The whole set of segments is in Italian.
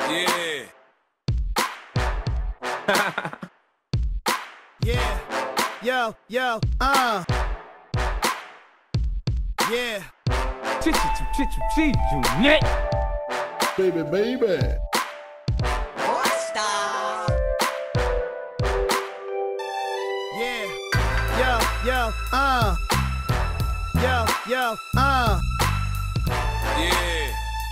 Yeah. Yeah. Yo. Yeah. Baby. Yeah. Yo. Yeah.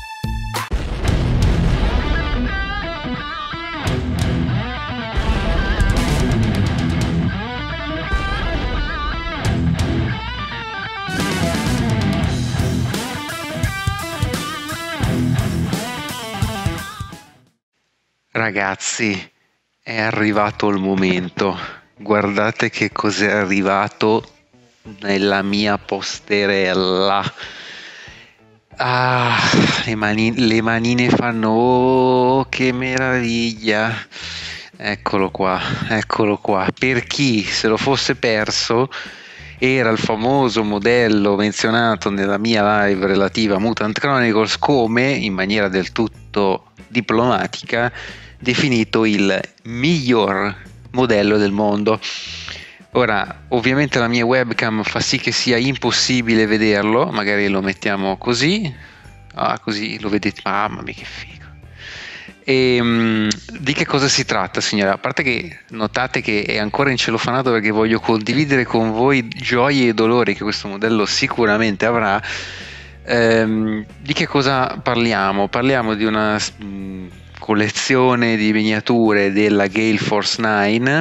Ragazzi, è arrivato il momento. Guardate che cos'è arrivato nella mia posterella. Ah, le manine fanno, oh, che meraviglia. Eccolo qua. Per chi se lo fosse perso, era il famoso modello menzionato nella mia live relativa a Mutant Chronicles come, in maniera del tutto diplomatica, definito il miglior modello del mondo. Ora, ovviamente la mia webcam fa sì che sia impossibile vederlo, magari lo mettiamo così, così lo vedete, mamma mia che figo. Di che cosa si tratta, signora? A parte che notate che è ancora incelofanato perché voglio condividere con voi gioie e dolori che questo modello sicuramente avrà. Di che cosa parliamo? Parliamo di una collezione di miniature della Gale Force 9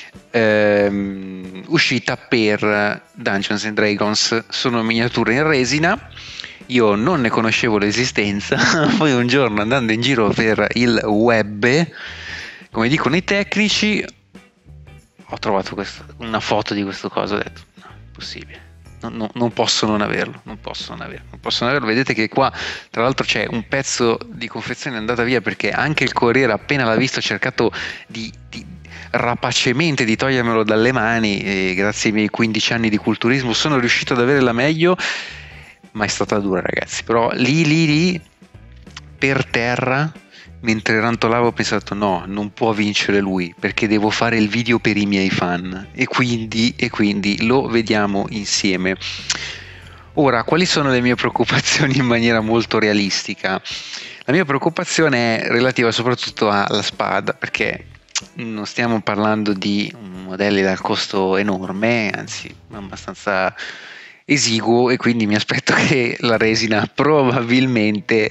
uscita per Dungeons and Dragons. Sono miniature in resina. Io non ne conoscevo l'esistenza, poi un giorno andando in giro per il web, come dicono i tecnici, ho trovato una foto di questo coso, ho detto no, è possibile, non posso non averlo, non posso non averlo. Vedete che qua tra l'altro c'è un pezzo di confezione andata via perché anche il corriere appena l'ha visto ha cercato di rapacemente di togliermelo dalle mani, e grazie ai miei 15 anni di culturismo sono riuscito ad avere la meglio. Ma è stata dura, ragazzi. Però lì per terra, mentre rantolavo, ho pensato no, non può vincere lui perché devo fare il video per i miei fan e quindi lo vediamo insieme. Ora, quali sono le mie preoccupazioni in maniera molto realistica? La mia preoccupazione è relativa soprattutto alla spada, perché non stiamo parlando di modelli dal costo enorme, anzi abbastanza esiguo, e quindi mi aspetto che la resina probabilmente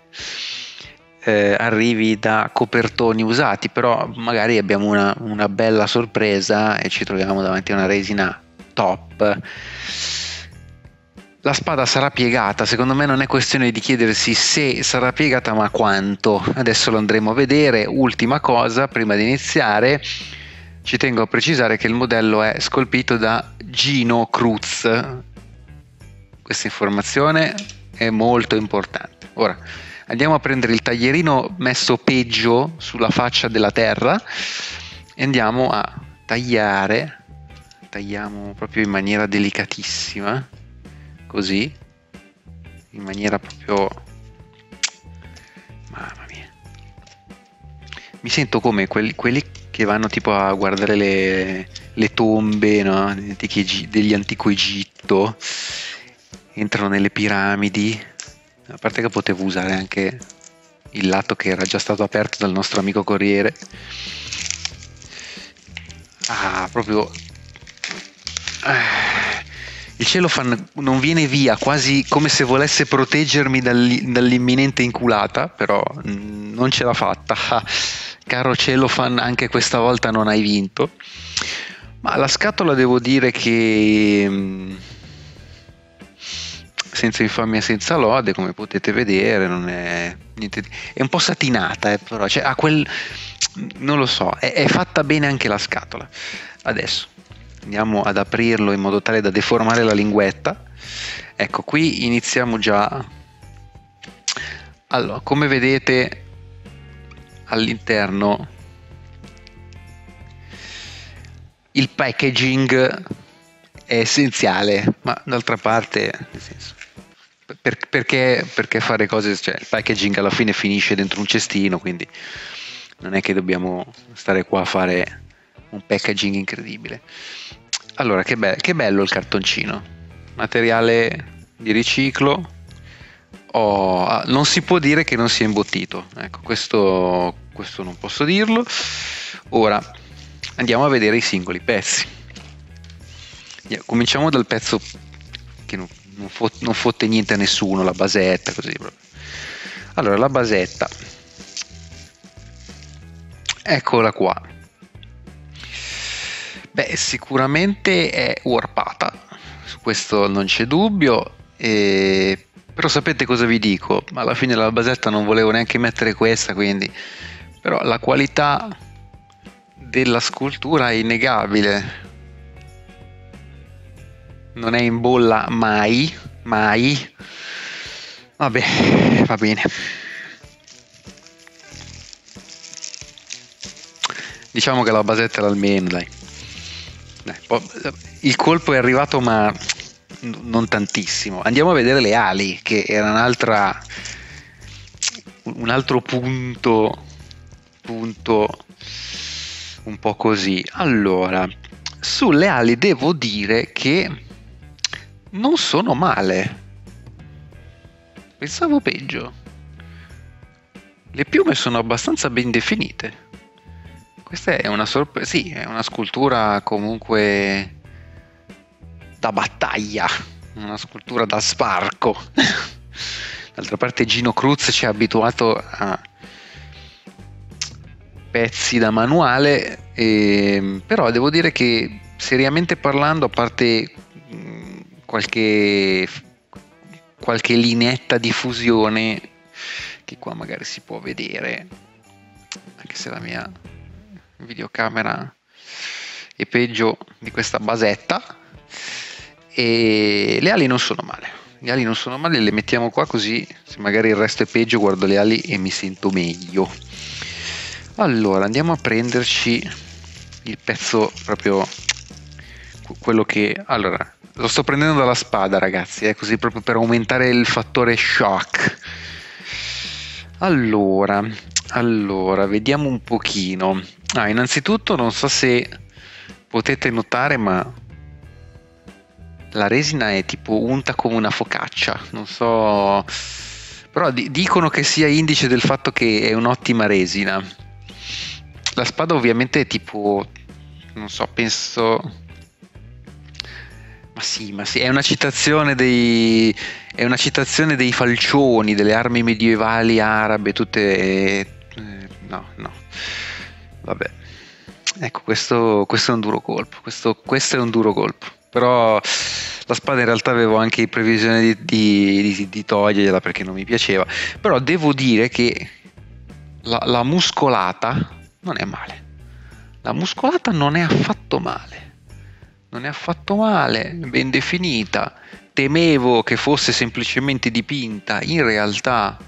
arrivi da copertoni usati, però magari abbiamo una bella sorpresa e ci troviamo davanti a una resina top. La spada sarà piegata, secondo me non è questione di chiedersi se sarà piegata ma quanto, adesso lo andremo a vedere. Ultima cosa, prima di iniziare ci tengo a precisare che il modello è scolpito da Gino Cruz. Questa informazione è molto importante. Ora andiamo a prendere il taglierino messo peggio sulla faccia della terra e andiamo a tagliare. Tagliamo proprio in maniera delicatissima, così, in maniera proprio, mamma mia, mi sento come quelli che vanno tipo a guardare le tombe, no? Degli antico Egitto, entrano nelle piramidi, a parte che potevo usare anche il lato che era già stato aperto dal nostro amico corriere. Proprio il cellophane non viene via, quasi come se volesse proteggermi dall'imminente inculata, però non ce l'ha fatta. Caro cellophane, anche questa volta non hai vinto. Ma la scatola, devo dire che senza infamia senza lode, come potete vedere, non è niente è un po' satinata, però cioè, non lo so, è fatta bene anche la scatola. Adesso andiamo ad aprirlo in modo tale da deformare la linguetta. Ecco, qui iniziamo già. Allora, come vedete all'interno il packaging è essenziale, ma d'altra parte, nel senso, perché fare cose, cioè il packaging alla fine finisce dentro un cestino, quindi non è che dobbiamo stare qua a fare un packaging incredibile. Allora, che bello il cartoncino, materiale di riciclo. Non si può dire che non sia imbottito, ecco, questo non posso dirlo. Ora andiamo a vedere i singoli pezzi. Cominciamo dal pezzo che non fotte niente a nessuno, la basetta, così proprio. Allora, la basetta, eccola qua. Beh, sicuramente è warpata, su questo non c'è dubbio, però sapete cosa vi dico? Alla fine la basetta non volevo neanche mettere questa, quindi però la qualità della scultura è innegabile. Non è in bolla mai. Vabbè, va bene. Diciamo che la basetta era almeno, dai. Il colpo è arrivato, ma non tantissimo. Andiamo a vedere le ali, che era un altro punto un po' così. Allora, sulle ali devo dire che non sono male. Pensavo peggio. Le piume sono abbastanza ben definite. Questa è una sorpresa, sì, è una scultura comunque da battaglia, una scultura da sbarco. D'altra parte Gino Cruz ci ha abituato a pezzi da manuale, però devo dire che seriamente parlando, a parte qualche lineetta di fusione che qua magari si può vedere, anche se la mia videocamera è peggio di questa basetta, e le ali non sono male, le mettiamo qua così se magari il resto è peggio guardo le ali e mi sento meglio. Allora andiamo a prenderci il pezzo proprio, quello che, allora lo sto prendendo dalla spada, ragazzi, così proprio per aumentare il fattore shock. Allora, vediamo un pochino. Innanzitutto non so se potete notare, ma la resina è tipo unta come una focaccia, non so, però dicono che sia indice del fatto che è un'ottima resina. La spada ovviamente è tipo, non so, penso, ma sì, è una citazione dei falcioni, delle armi medievali arabe, tutte, no, vabbè, ecco, questo è un duro colpo, questo è un duro colpo, però la spada in realtà avevo anche previsione di toglierla perché non mi piaceva, però devo dire che la muscolata non è male, la muscolata non è affatto male, ben definita. Temevo che fosse semplicemente dipinta, in realtà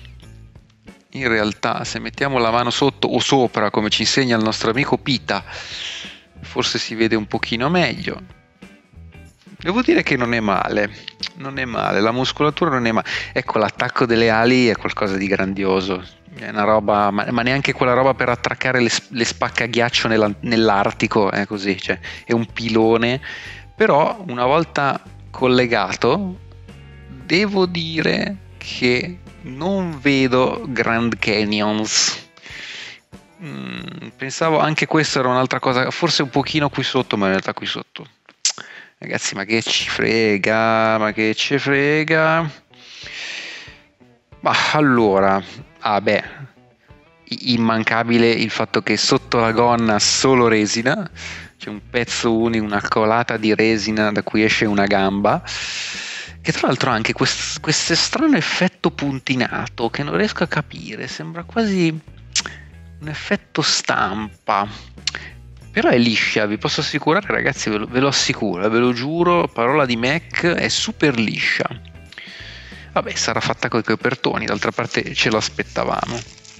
se mettiamo la mano sotto o sopra, come ci insegna il nostro amico Pita, forse si vede un pochino meglio. Devo dire che non è male, la muscolatura non è male. Ecco, l'attacco delle ali è qualcosa di grandioso, è una roba, ma neanche quella roba per attraccare le spaccaghiaccio nell'Artico, è così, cioè è un pilone, però una volta collegato devo dire che non vedo Grand Canyons. Pensavo anche questo era un'altra cosa, forse un pochino qui sotto, ma in realtà qui sotto, ragazzi, ma che ci frega, ma allora, immancabile il fatto che sotto la gonna solo resina, c'è un pezzo unico, una colata di resina da cui esce una gamba, che tra l'altro ha anche questo strano effetto puntinato che non riesco a capire, sembra quasi un effetto stampa, però è liscia, vi posso assicurare, ragazzi, ve lo assicuro, ve lo giuro, parola di Mac, è super liscia. Vabbè, sarà fatta con i copertoni, d'altra parte ce lo aspettavamo.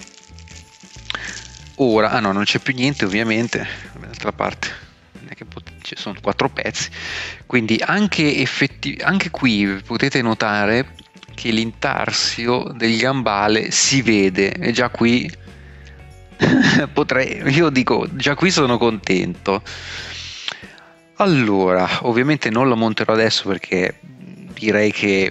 Ora, no, non c'è più niente ovviamente, d'altra parte, non è che ci sono 4 pezzi, quindi anche qui potete notare che l'intarsio del gambale si vede, e già qui io dico, già qui sono contento. Allora, ovviamente non lo monterò adesso perché direi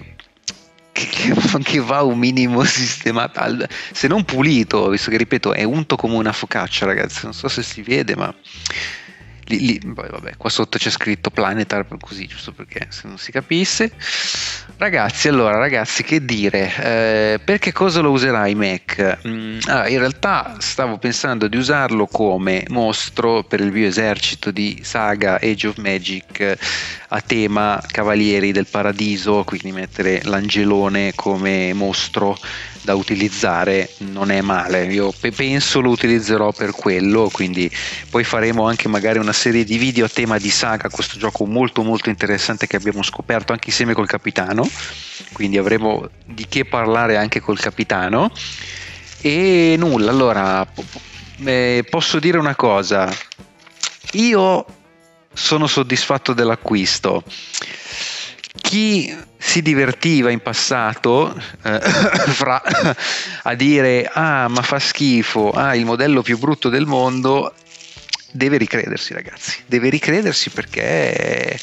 che va un minimo sistemato, se non pulito, visto che ripeto è unto come una focaccia, ragazzi, non so se si vede, ma poi vabbè, qua sotto c'è scritto Planetar, così, giusto perché se non si capisse. Ragazzi, che dire, per che cosa lo userai Mac? In realtà stavo pensando di usarlo come mostro per il mio esercito di saga Age of Magic a tema Cavalieri del Paradiso, quindi mettere l'angelone come mostro da utilizzare non è male. Io penso lo utilizzerò per quello, quindi poi faremo anche magari una serie di video a tema di saga, questo gioco molto molto interessante che abbiamo scoperto anche insieme col capitano, quindi avremo di che parlare anche col capitano. E nulla, allora posso dire una cosa, io sono soddisfatto dell'acquisto. Chi si divertiva in passato a dire ma fa schifo, il modello più brutto del mondo, deve ricredersi, ragazzi, deve ricredersi perché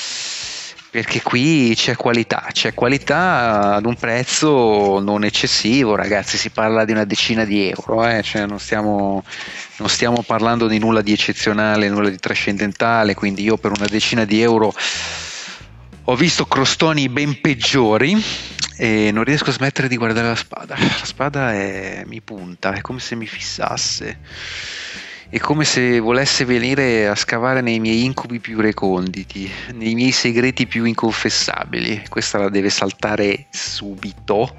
qui c'è qualità ad un prezzo non eccessivo, ragazzi, si parla di una decina di euro, cioè non stiamo parlando di nulla di eccezionale, nulla di trascendentale, quindi io per una decina di euro ho visto crostoni ben peggiori e non riesco a smettere di guardare la spada. La spada mi punta, è come se mi fissasse, è come se volesse venire a scavare nei miei incubi più reconditi, nei miei segreti più inconfessabili. Questa la deve saltare subito.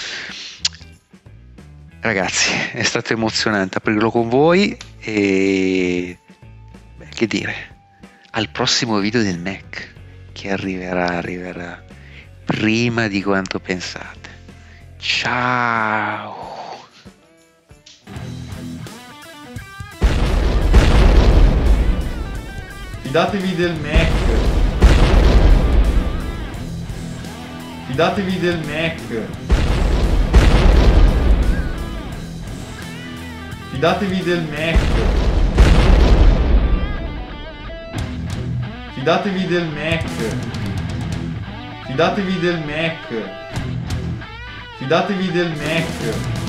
Ragazzi, è stato emozionante aprirlo con voi e che dire, al prossimo video del Mac che arriverà prima di quanto pensate. Ciao. Fidatevi del Mac. Fidatevi del Mac. Fidatevi del Mac. Fidatevi del Mac. Fidatevi del Mac. Fidatevi del Mac.